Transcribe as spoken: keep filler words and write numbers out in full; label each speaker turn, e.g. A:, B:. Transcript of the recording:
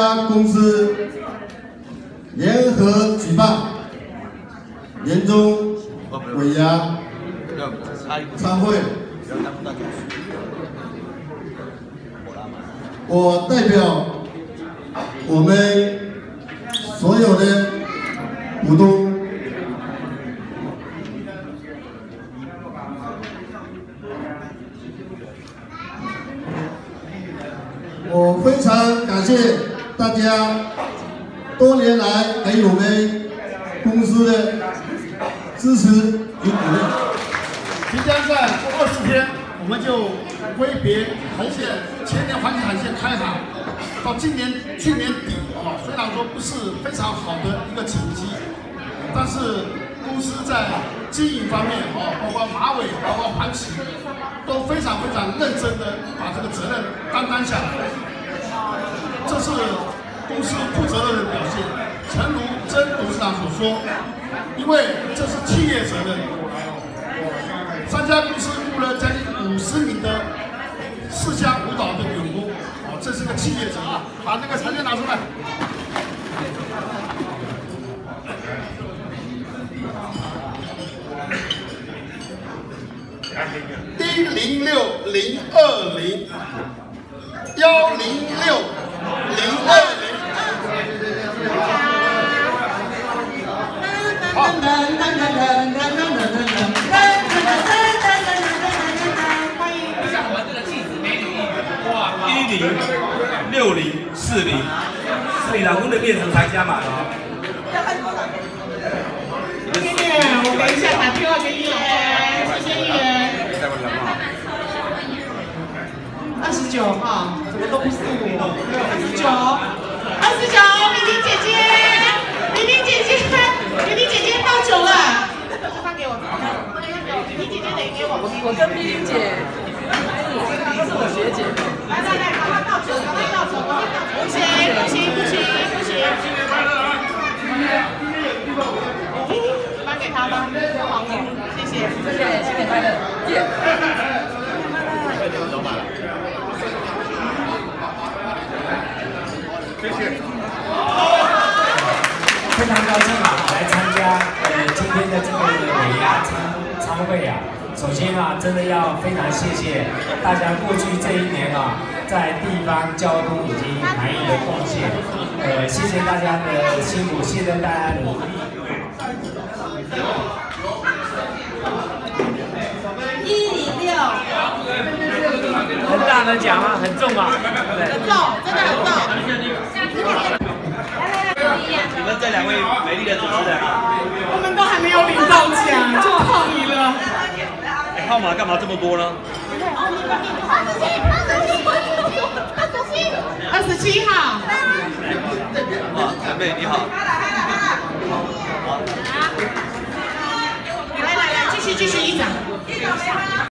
A: 家公司联合举办年终尾牙餐会，我代表我们所有的股东。 我非常感谢大家多年来给我们公司的支持与鼓励。
B: 即将在二十天，我们就挥别航线，前年环球航线开航，到今年去年底啊，虽然说不是非常好的一个成绩，但是公司在经营方面啊，包括马尾，包括黄旗，都非常非常认真的把这个责任担当下来。 这是公司负责任的表现。诚如曾董事长所说，因为这是企业责任。三家公司雇了将近五十名的四项舞蹈的员工，哦，这是个企业责任。把那个材料拿出来。一零六零二零幺零六。 零二零，好。欢迎一下我们这个气质美女艺人，哇！一零六零四零，是你老公的变成才加码了哦。谢谢，我等一下打电话给议员，谢谢议员。二十九号，怎么都不是我。二十九，二十九，玲玲姐姐，玲玲姐姐，玲玲姐姐倒酒了。发给我，玲玲姐姐等于给我。我跟冰冰姐，她是我学姐。来来来，赶快倒酒，赶快倒酒，赶快倒酒。不行不行不行不行。颁给他吧，好，谢谢谢谢，新年快乐，耶！ 谢谢。
C: 非常高兴啊，来参加呃今天的这个尾牙餐餐会啊。首先啊，真的要非常谢谢大家过去这一年啊，在地方交通以及南艺的贡献。呃，谢谢大家的辛苦，谢谢大家的努力。
D: 一零六。
C: 很大的奖啊，很重啊，
D: 很重，真的很重。
E: 你们这两位美丽的主持人啊，
D: 我们都还没有领到奖就抗议了。
E: 哎，号码干嘛这么多呢？
D: 二十七号。
E: 啊，陈妹你好。
D: 来来来，继续继续一掌。